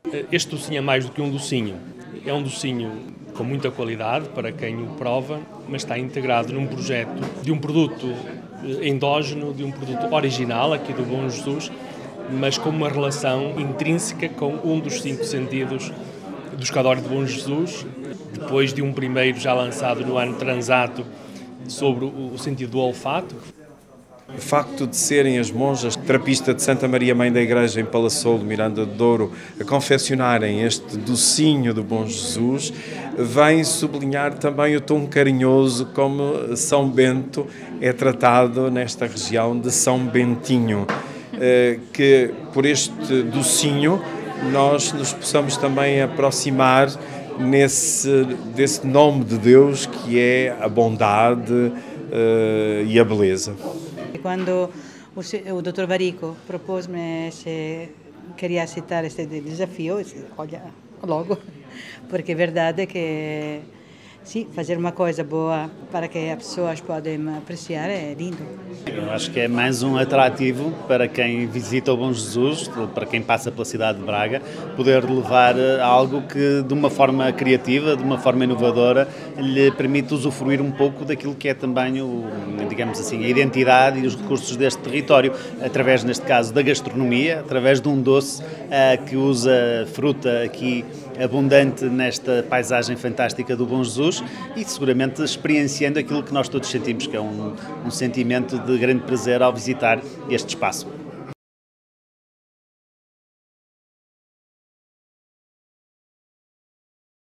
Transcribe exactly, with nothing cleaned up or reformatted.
Este docinho é mais do que um docinho. É um docinho com muita qualidade para quem o prova, mas está integrado num projeto de um produto endógeno, de um produto original aqui do Bom Jesus, mas com uma relação intrínseca com um dos cinco sentidos do escadório de Bom Jesus, depois de um primeiro já lançado no ano transato sobre o sentido do olfato. O facto de serem as monjas terapista de Santa Maria Mãe da Igreja em Palassolo, Miranda de Douro, a confeccionarem este docinho do Bom Jesus, vem sublinhar também o tom carinhoso como São Bento é tratado nesta região de São Bentinho, que por este docinho nós nos possamos também aproximar nesse, desse nome de Deus que é a bondade uh, e a beleza. Quando o doutor Varico propôs-me se queria aceitar este desafio, eu disse, olha, logo, porque é verdade que sim, fazer uma coisa boa para que as pessoas possam apreciar é lindo. Eu acho que é mais um atrativo para quem visita o Bom Jesus, para quem passa pela cidade de Braga, poder levar algo que de uma forma criativa, de uma forma inovadora, lhe permite usufruir um pouco daquilo que é também, o, digamos assim, a identidade e os recursos deste território, através, neste caso, da gastronomia, através de um doce uh, que usa fruta aqui abundante nesta paisagem fantástica do Bom Jesus e seguramente experienciando aquilo que nós todos sentimos, que é um, um sentimento de grande prazer ao visitar este espaço.